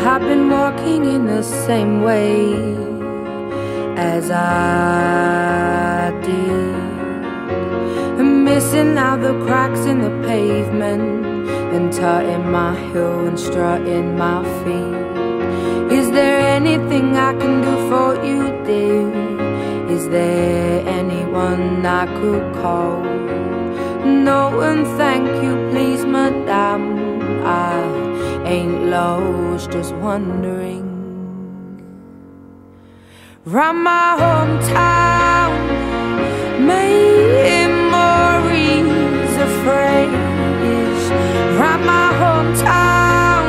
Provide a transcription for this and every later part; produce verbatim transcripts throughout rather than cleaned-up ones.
I've been walking in the same way as I did, missing out the cracks in the pavement, and tutting my heel and strutting my feet. Is there anything I can do for you, dear? Is there anyone I could call? No, and thank you, please, madame. I ain't lost, just wondering. Round my hometown, memories of phrase. Round my hometown,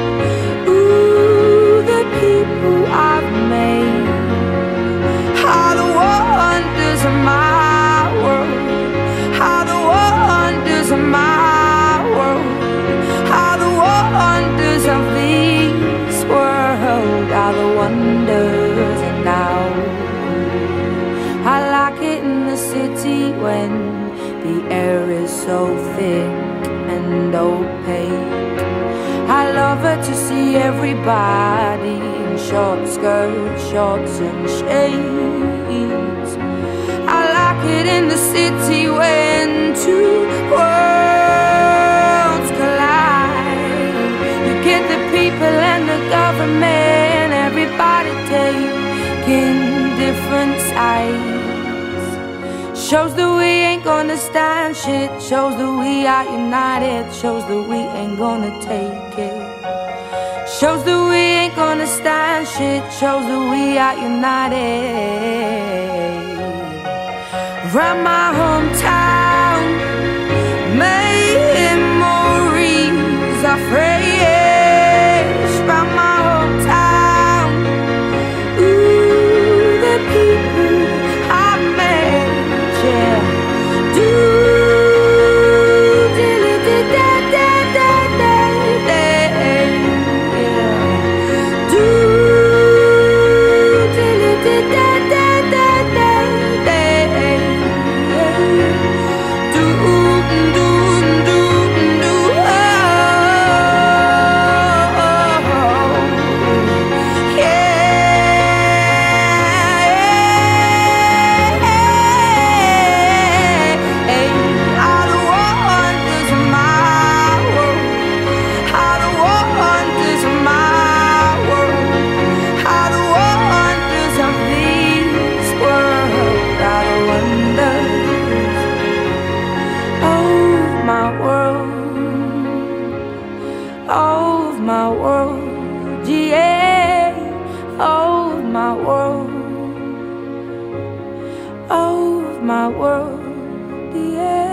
ooh, the people I've made are the wonders of my world, are the wonders of my world, are the wonders of this world, are the wonders. And now I like it in the city when the air is so thick and opaque. I love it to see everybody in short skirts, shorts and shades. I like it in the city when two worlds collide. You get the people and the government, everybody taking different sides. Shows that we ain't gonna stand shit, shows that we are united, shows that we ain't gonna take it. Shows that we ain't gonna stand shit, shows that we are united. Round my hometown, memories are fresh. Round my hometown, ooh, the people I met, yeah. Do dilly da da da da da, yeah. Do dilly da da da da da, do do do do, oh, yeah. Are the wonders of my world, are the wonders of my world, are the wonders of this world, are the wonders of my world, of my world, yeah, of my world, of my world, yeah.